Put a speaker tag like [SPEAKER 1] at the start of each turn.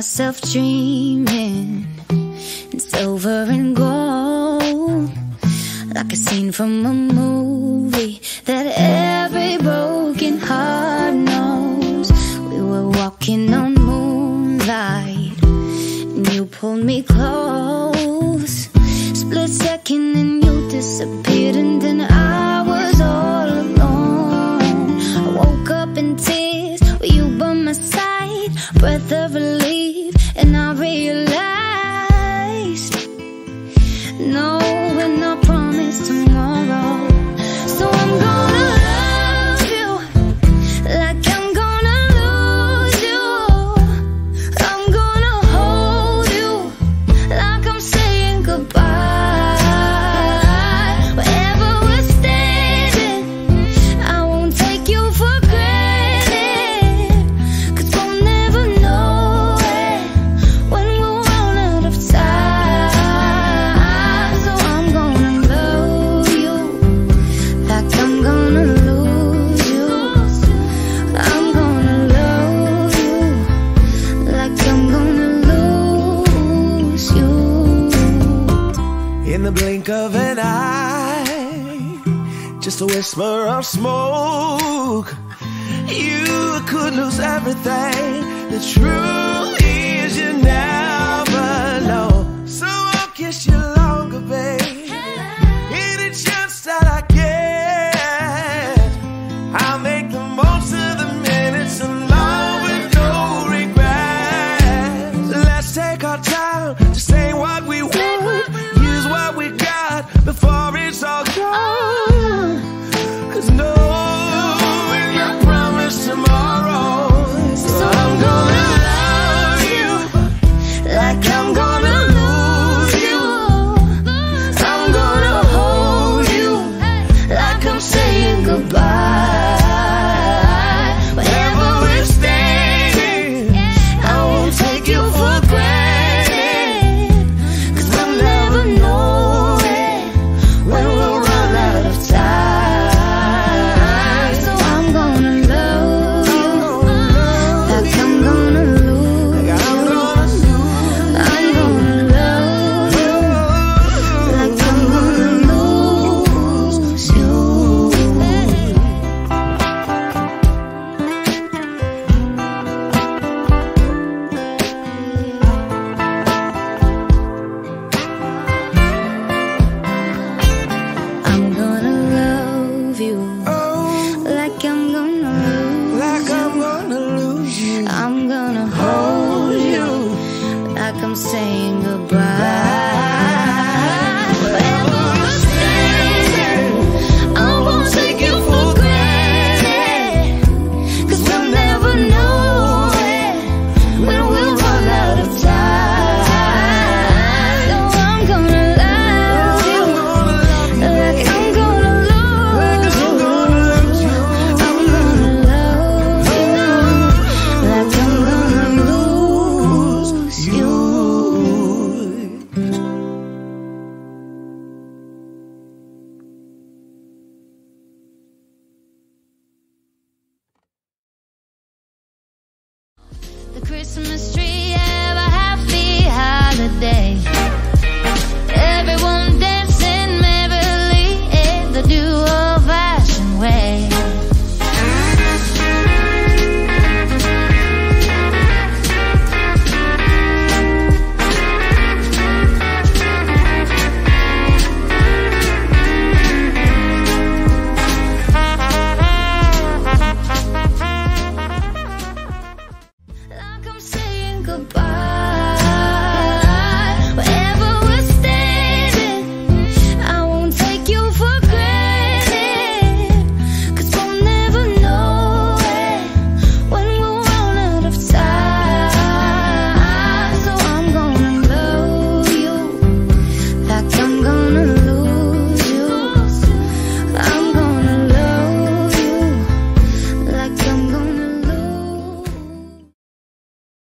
[SPEAKER 1] myself dreaming in silver and gold, like a scene from a movie that every broken heart knows. We were walking on moonlight and you pulled me close. Split second and you disappeared, and then I was all alone. I woke up in tears with you by my side, breath of relief, and I realized no, we're not promised tomorrow. So I'm gonna love you like I'm gonna lose you. I'm gonna hold you like I'm saying goodbye. Wherever we're standing, I won't take you for granted, 'cause we'll never know it when we'll run out of time. So I'm gonna love you like I'm gonna lose you. I'm gonna love you like I'm gonna lose you.
[SPEAKER 2] In the blink of an eye, just a whisper of smoke, you could lose everything. The truth is you never know. So I'll kiss you longer, babe. Any chance that I get, I'll make the most of the minutes alone with no regrets. Let's take our time to say what we want, use what we got before it's all gone. 'Cause no, we're not promised tomorrow. So I'm gonna love you like I'm gonna lose you. I'm gonna hold you like I'm saying goodbye. Wherever we're standing, I won't take you for granted, 'cause we'll never know it when we'll run out of time. So I'm gonna love you like I'm gonna lose you. I'm gonna love you like I'm gonna lose you. I'm gonna love you like I'm gonna lose Like I'm gonna lose you.
[SPEAKER 1] I'm gonna hold you like I'm saying goodbye. Wherever we're standing, I won't take you for granted, 'cause we'll never know it when we'll run out of time. So I'm gonna love you like I'm gonna lose you. I'm gonna love you like I'm gonna lose you. The Christmas